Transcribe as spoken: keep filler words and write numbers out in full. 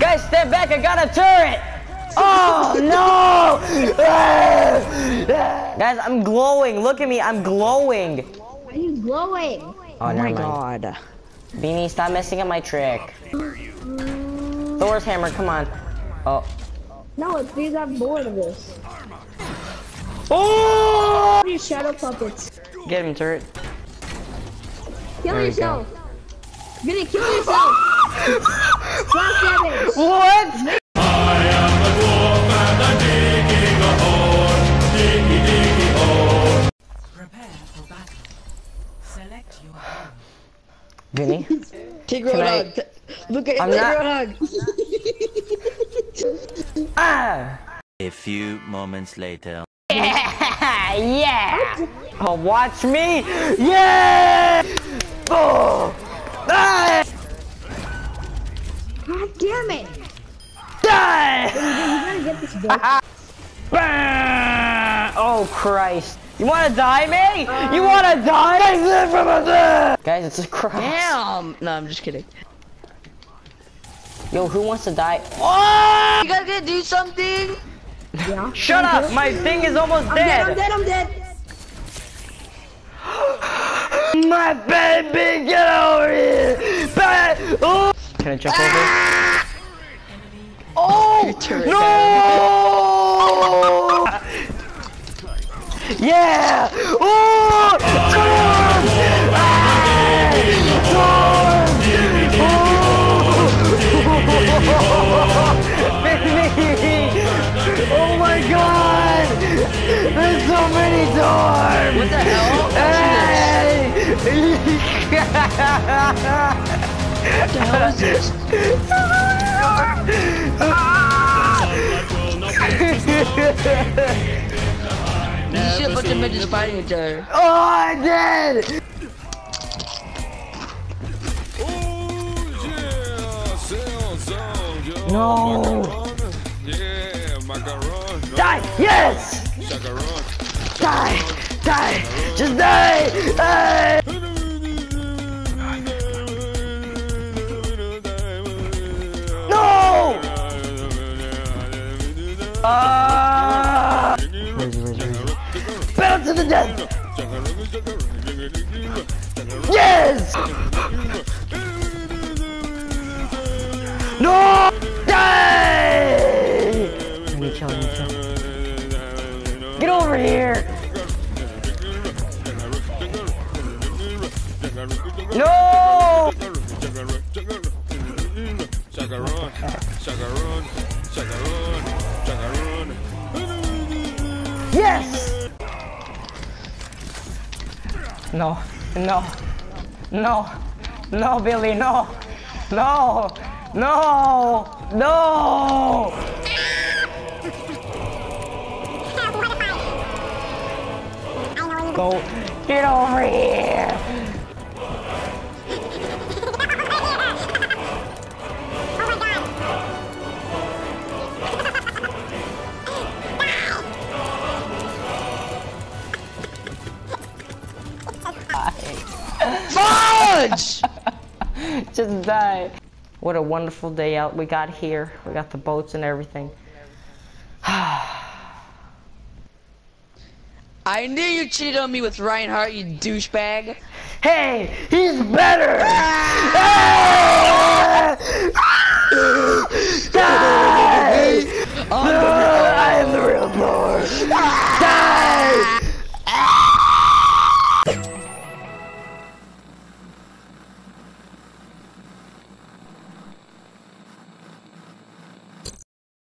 Guys, step back, I got a turret! Oh, no! Guys, I'm glowing. Look at me, I'm glowing. Why are you glowing? Oh, Oh never my mind. god. Beanie, stop messing up my trick. Thor's hammer, come on. Oh. No, it's because I'm bored of this. Oh! Your shadow puppets. Get him, turret. Kill There we yourself. You're gonna kill yourself. Flash damage. What? I am a dwarf and I'm digging a hole. Diggy, diggy hole. Prepare for battle. Select your home. Vinny? Take Can I- Roadhog. Look at I'm take not- Roadhog. Ah! A few moments later. Yeah! Yeah! Oh, watch me! Yeah! Oh! Ah! God damn it. Die! You gotta get this book. Bah! Oh Christ! You wanna die, me? You wanna die? Exit from us! Guys, it's a cross. Damn. No, I'm just kidding. Yo, who wants to die? Oh! You guys gonna do something? Yeah. Shut up! My thing is almost I'm dead, I'm dead. dead, I'm dead. My baby, get over here! Ba- oh! Can I jump over? Oh! No! Yeah! Oh! Storm! Ah! Storm! Oh! Oh my God! There's so many storms! What the hell? Hey! What the hell is this? You see a bunch of midgets fighting each other. Oh, I did! No! Yeah, macaron. Die! Yes! Macaron. Die! Die! Just die! Die! No! Ah! Bounce to the death! Yes! No! Die! Let me kill, let me kill. Get over here! No! Chacarón, chacarón, chacarón, chacarón. Yes! No, no, no, no, Billy, no, no, no, no! Go, get over here! Fudge! Just die. What a wonderful day out we got here. We got the boats and everything. I knew you cheated on me with Reinhardt, you douchebag. Hey, he's better! Die! I'm I am the real Thor!